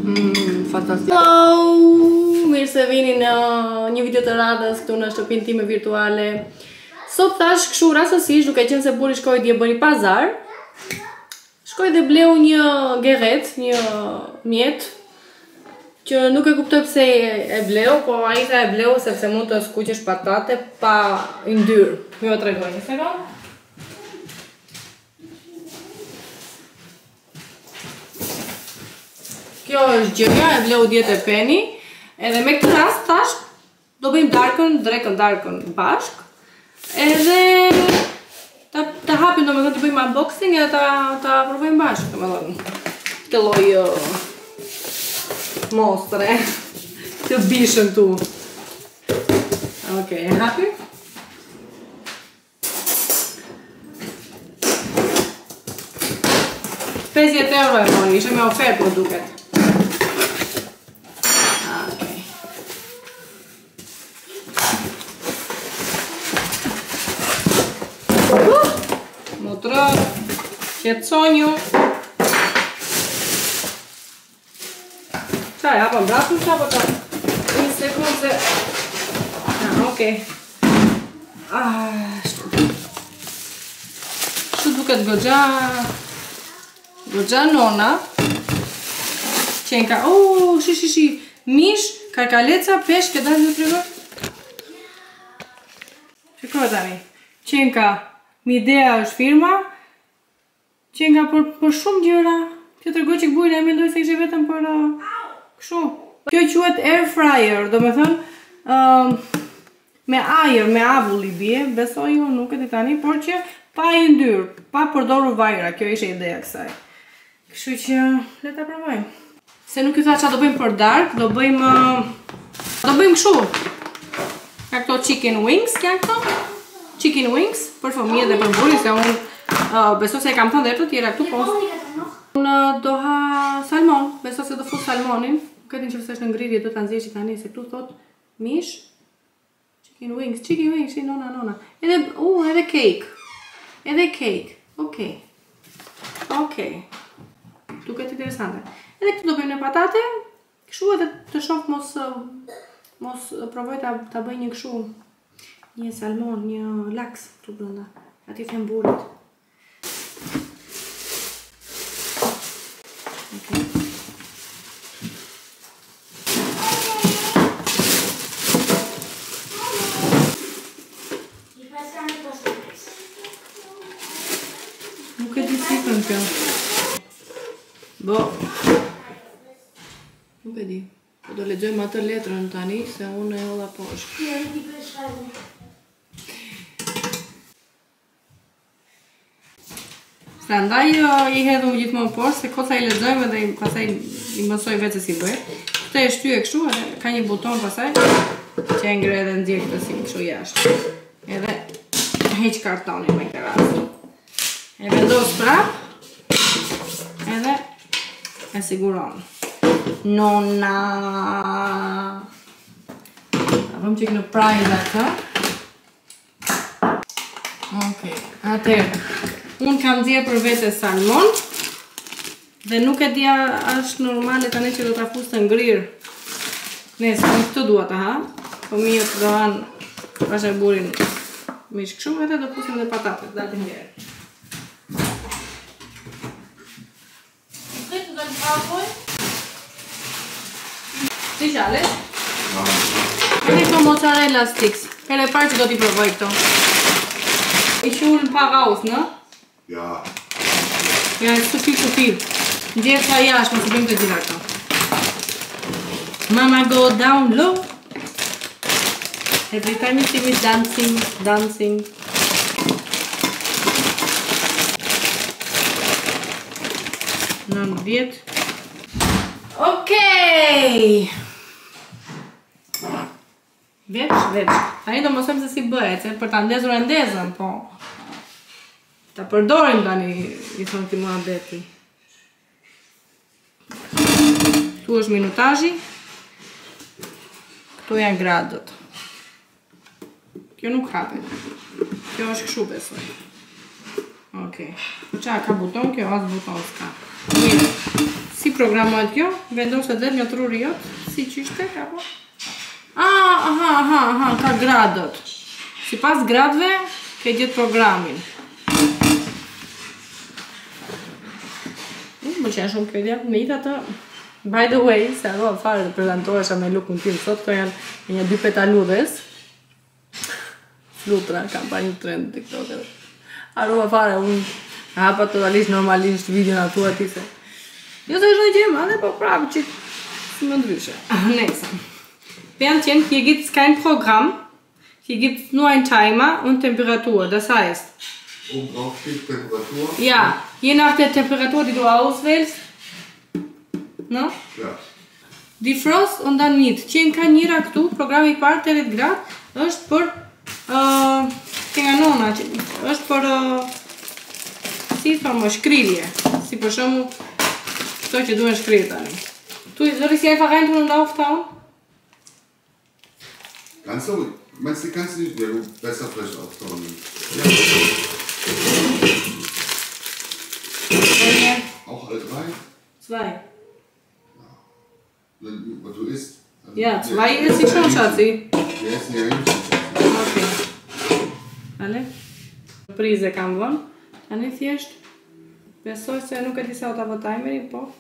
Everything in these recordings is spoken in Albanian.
Fantastic. Hello! Mirë se vini në një video të radhës këtu në shtëpinë time virtuale. Sot thash kështu rastësisht, duke qenë se buri shkoi dje bëri pazar. Shkoi dhe bleu një gerret, një mjet që nuk e kuptoj pse e bleu, po ai tha e bleu sepse mund të skuqesh patate pa yndyrë. Ju e tregoj një sekond. Kjo është gjëja, e bleu djetë e peni. Edhe me këtë rast tash do bëjmë drekën bashk. Edhe ta hapim, domethënë të bëjmë unboxing edhe ta provojmë bashk, domethënë. Këtë lloj mostre të bishën tu. Okej, e hapim. €50 e mori, ishte me ofertë po duket. Motrë, qetësonju. Qa, ja pa mbratu, qa po ta? Një sekund se... Okej. Shtu duket goxha nona. Qenka, shi. Mish, karkaleca, peshk, e dalë në tregoj. Shikoj tani. Qenka, Midea është firma, që nga për shumë gjëra, që tregoj që këbujnë e mendoj se ishe vetëm për kështu. Kjo quhet air fryer, do me thënë, me ajer, me avull i bie, besoj ju nuk e di tani, por që pa i ndyrë, pa përdorur vajra, kjo ishe ideja kësaj. Kështu që, le ta provojmë. Se nuk ju tha qa do bëjmë për dark, do bëjmë kështu. Ka këto chicken wings, kja këto? Chicken wings, për fëmijë dhe për buri, se unë beso se e kam thënë dhe të tjera këtu post. Unë do ha salmon, beso se do fut salmonin. Këtë një që fësë është në ngrirje, do të nëzirë që tani, se këtu thot mish. Chicken wings, shi nona. Edhe cake. Okej. Duket interesante. Edhe këtu do bëjmë në patate, këshu edhe të shof mos provoj të bëj një këshu. Një salmon, një laks të brenda. Ati them burit. Nuk e di sipën kjo. Nuk e di. Po do lexojmë atë letrën tani, se unë e hodha poshtë. Prandaj i hedhëm gjithmonë poshtë, se koca i lexojmë dhe pastaj i mësoj vetë se si bëhet. Këtë e shtyje kështu, edhe ka një buton pastaj që e ngre edhe nxjerr këtë si kështu jashtë. Edhe heq kartonin me këtë rast. E vendos prap. Edhe e siguron. Nona. Ta vëmë që në prize atë. Okej, atëherë. Unë kam dhjerë për vete salmon dhe nuk e dhja është normale tani që do të afus të ngrirë. Nesë, në këtë dua të ha. Fëmijët do hanë pashe burin mish këshu edhe do pusim dhe patate. Datim dhjerë. Këtë do të hapoj. Si qale? Këtë këto mozzarella sticks. Kere parë që do t'i provoj këto. I shullën pa gaus, në? Ja. Ja, e sufil. Ndjerë sa jashtë, më të bëjmë të gjitha këto. Mama go down low. Every time you see me dancing. Nën 10. Okej! Veç. Tani do mësojmë se si bëhet, se për ta ndezur e ndezën, po. Ta përdorim tani, i thonë ti mua beti. Tu është minutazhi. Këtu janë gradët. Kjo nuk hapet. Kjo është kështu besoj. Okej. Qa ka buton, kjo as buton s'ka. Mirë. Si programohet kjo? Vendosë dhe një truri jot, si qishte, apo? Aha, ka gradët. Si pas gradëve, ke gjithë programin. Më qenë shumë kjo idea, me ita të... By the way, se arrua fare të prezentohesha me lookun tim sot, këto janë një 2 petaludes. Flutra, kam pa një trend të TikTok edhe. Arrua fare, unë hapa totalisht normalisht videon atua ti se... Jo se është në gjemë, adhe po prapë që si më ndryshe. Nesa. Während hier gibt es kein Programm. Hier gibt es nur ein Timer und Temperatur. Das heißt... Oben drauf steht Temperatur? Ja, je nach der Temperatur, die du auswählst. No? Ja. Defrost und dann mit. Qenë ka njëra këtu, programi i parë 80 gradë, është për... Që nga nona, është për... Si thonë, shkrilje. Si për shumë, këto që duhen shkrilje tani. Tu, soll ich sie einfach reintun und auftauen? Kannst du? Meinst du, kannst du nicht? Ja, gut, besser vielleicht auftauen. Ja. Auch alle 3? 2. Was du isst? Also Ja, 2 esse ich schon, Schatzi. Wir essen ja nicht. Okay. Ale? Prize kam vënë. Tani thjesht. Besoj se nuk e di sa u ta vë timerin, po.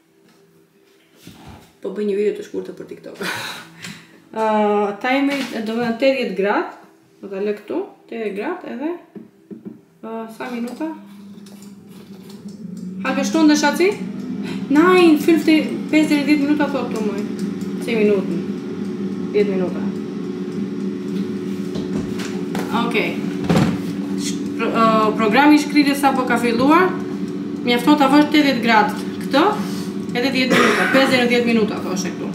Po bëj një video të shkurtër për TikTok. Timeri do të 80 gradë. Do ta lë këtu, 80 gradë edhe sa minuta? Halbe Stunde, Schatzi? Nein, 5-10 minuta thot tu moj. 10 minuten. 10 minuta. Okej. Programi i shkrirjes sapo ka filluar. Mjafton ta vësh 80 gradë këtë, edhe 10 minuta, 5-10 minuta thoshe këtu.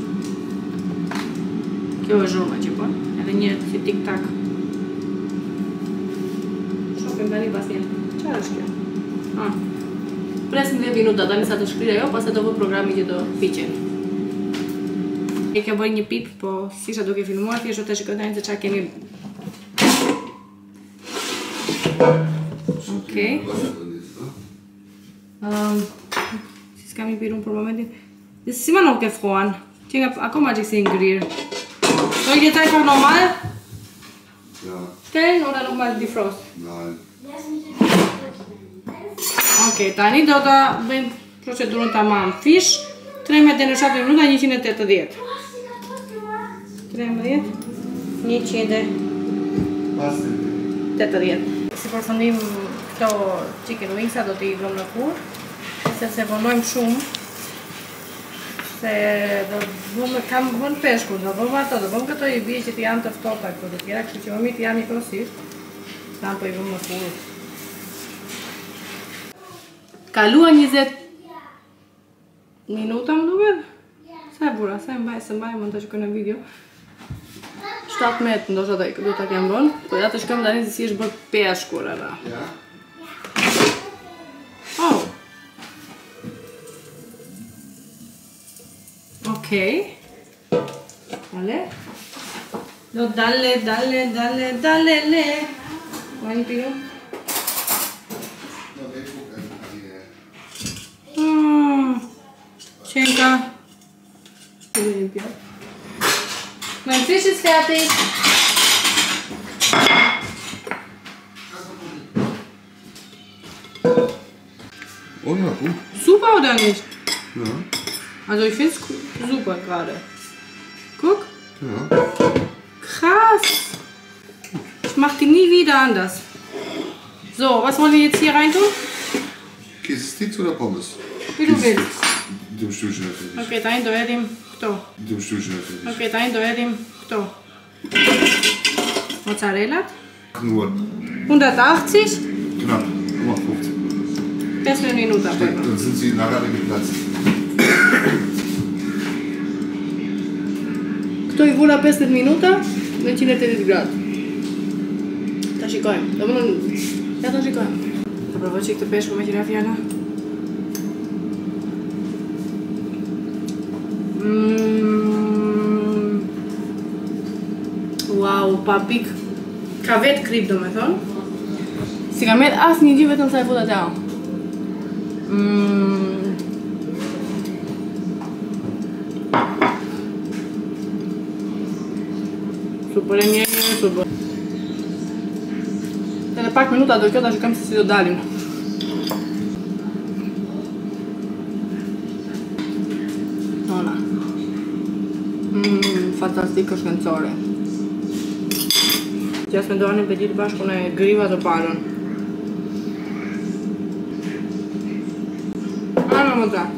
Kjo është zhurma që po, edhe një si tik-tak. Shokim tani pas një. Çfarë është kjo? Presim 10 minuta, tani sa të shkrirë ajo, pastaj do vë programi që do piqen. E ke bëj një pip, po si isha duke filmuar, thjesht do të shikoj tani se çfarë kemi. Okay. Si s'kam një pirun për momentin. Es ist immer noch gefroren. Guck mal, ich sehe ihn grillen. Soll ich jetzt einfach normal stellen oder nochmal defrost? Nein. Ok, tani do të bëjmë procedurën tamam. Fish, 13 minuta, 180. 13, 180. Si përfundim këto chicken wingsa do t'i vëmë në furrë, se vonojmë shumë, se kam vënë peshku, do vëmë ato, do vëmë këto i bie që t'i janë të ftota këto të tjera, kështu që vëmi t'i janë mikrosisht, tam po i vëmë në furrë. Kalua 20 minuta më duket? Sa e bura, sa e mbaj, se mbaj më të shikoj në video. 17 ndoshta do ta kem vënë, po ja të shkojmë tani se si është bërë peshkur edhe. Ja. Oh. Okej. Dale. No, dale, le. Vai più. Schenka. Mein Fisch ist fertig. Oh ja, gut. Super oder nicht? Ja. Also ich finde es super gerade. Guck. Ja. Krass. Ich mache die nie wieder anders. So, was wollen wir jetzt hier rein tun? Käsesticks oder Pommes? Wie du willst. Mit dem Stückchen natürlich. Ok, tani do hedhim këto. Mit dem Stückchen natürlich. Ok, tani do hedhim këto. Mozzarellat. Nur 180. knapp, 50. 15 minuta. Dann sind sie nachher geplatzt. Këto i vura 15 minuta në 180 gradë. Ta shikojmë. Do mënë... Ja ta shikojmë. Ta provoj që këtë peshku me qira fjalla. Wow, pa pik. Ka vetë krip do me thonë. Si ka met asë një gjë vetëm sa e futa të au. Super, e super. Edhe pak minuta do kjo ta shikojmë se si do dalin. Ona. Fantastik është këndësore. Gjas me doanin për gjithë bashku në griva të parën. Ana më ta.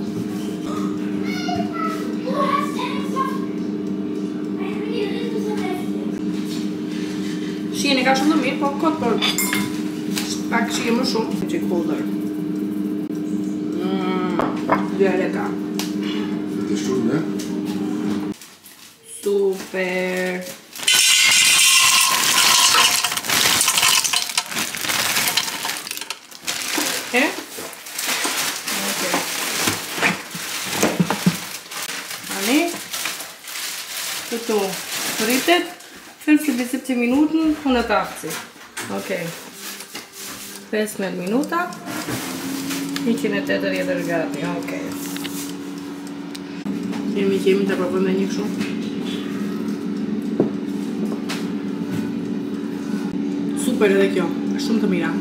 Shien e ka shumë të mirë, po kot për pak shien më shumë. Që kullër. Djere ka. Të shumë, ne? Super. E? Ok. Ani? Këtu rritet. 50 minuten, 180. Ok. 15 minuta. 180 gati. Ok. Kemi të provojmë me një kështu. Super edhe kjo. Shumë të mira.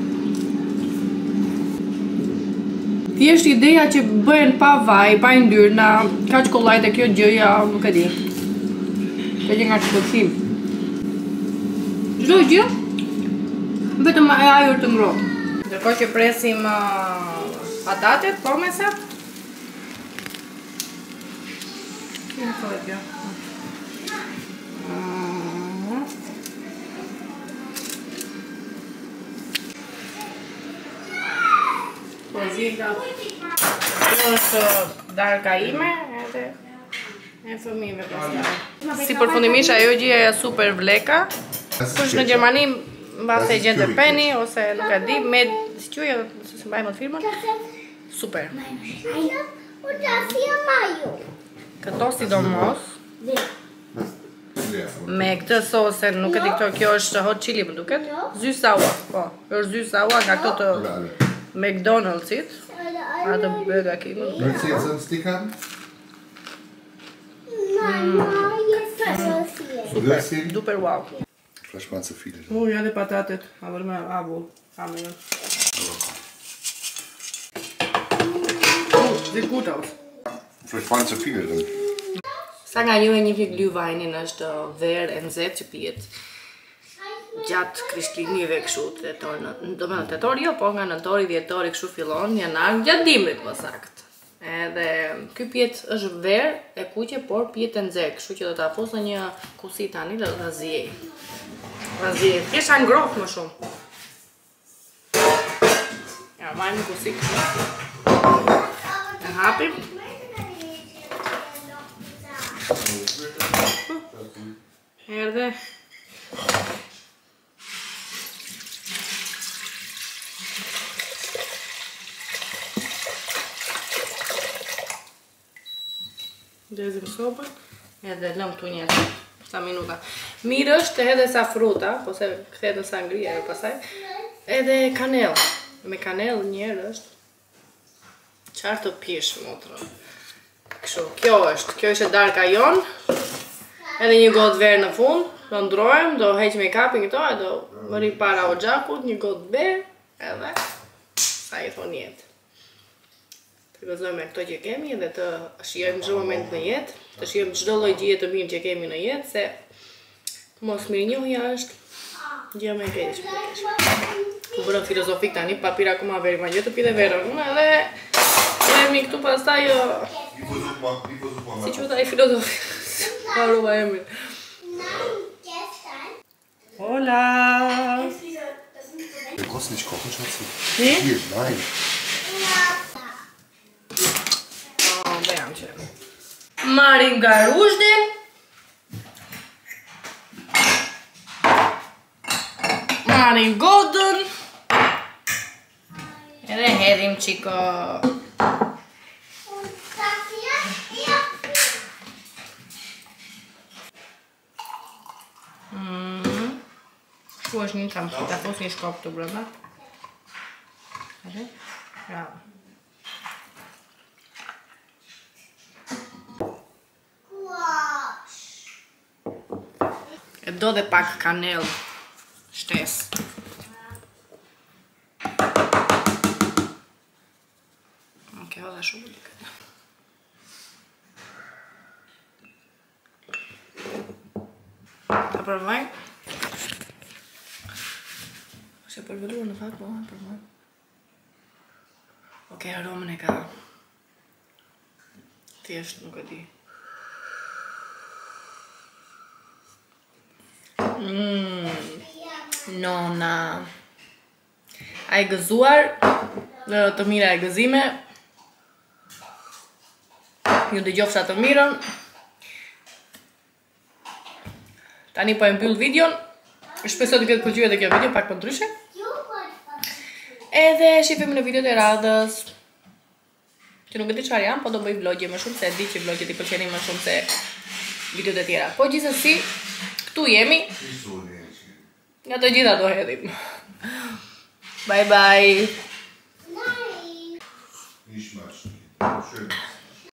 Thjesht ideja që bëhen pa vaj, pa yndyrna, kaq kollajt e kjo gjëja, nuk e di. Kjo gjë nga shpëtim. Çdo gjë, vetëm e ajër të ngrohtë. Ndërkohë që presim patatet, po me sa? Kjo është kjo. Po zika. Kjo është darka ime, edhe e fëmijëve pastaj. Si përfundimisht ajo gjëja super vleka. Kush në Gjermani mbas e gjen penny ose nuk e di, me si quaj, se mbajmë të firmën. Super. Këto sidomos me këtë sosën, nuk e di këto, kjo është hot chili më duket. Zysaua, po. Është zysaua nga këto të McDonald's-it. Atë Burger King më duket. Möchtest du jetzt einen Stick haben? Würstchen? Super wow. Vielleicht waren zu viele. Ja, de patatet. Aber me avull. Amen. Sieht gut aus. Vielleicht waren zu viele drin. Sa nga ju e një fik glühweinin është verë e nxehtë që pijet gjatë Krishtlindjeve kështu tetor, do me në tetor jo, po nga nëntori, dhjetori kështu fillon, janar, gjatë dimrit më sakt. Edhe ky pijet është verë e kuqe, por pijet e nxehtë, kështu që do ta fus në një kusi tani dhe do ta zjej. Thjesht ngroh më shumë. Ja, marrim një kusi kështu. E hapim. Erdhe. Ndezim sopën, edhe lëm këtu një sa minuta. Mirë është edhe sa fruta, ose kthehet në sangria ajo pasaj. Edhe kanell. Me kanell njerë është qartë të pish motrën. Kështu, kjo është darka jon. Edhe një gotë verë në fund, do ndrojmë, do heqim e kapin këto, e do mërim para oxhakut, një gotë verë, edhe sa i thon jetë. Të gëzojmë me këto që kemi dhe të shijojmë çdo moment në jetë, të shijojmë çdo lloj gjëje të mirë që kemi në jetë, se mos mirënjohja është gjë më e keqe që kesh. U bërëm filozofik tani, papir akoma veri, ma gjë të pi dhe verën, edhe jemi këtu pastaj si quhet ai filozofik. Hallo Emil. Hola. Du brauchst nicht kochen, Schatzi. Nee? Hier, nein. Beam që. Marim garushden. Marim godën. Edhe hedhim qiko. Shu është një kam ta fos një shkop të brenda. Bravo. E do dhe pak kanell shtes. Ok, hodha shumë dike. Ta provoj. Se përvëlluar në fakt, po, provoj. Ok, aromën e ka. Thjesht nuk e di. Nona. A e gëzuar, dhe të mira e gëzime. Ju dëgjofsha të mirën. Tani po e mbyll videon. Shpresoj të ketë pëlqyer edhe kjo video pak më ndryshe. Edhe shifemi në videot e radhës. Që nuk e di çfarë janë, po do bëj vlogje më shumë se e di që vlogjet i pëlqenin më shumë se videot e tjera. Po gjithsesi, këtu jemi. Nga të gjitha do hedhim. Bye bye. Nicht mal. Schön.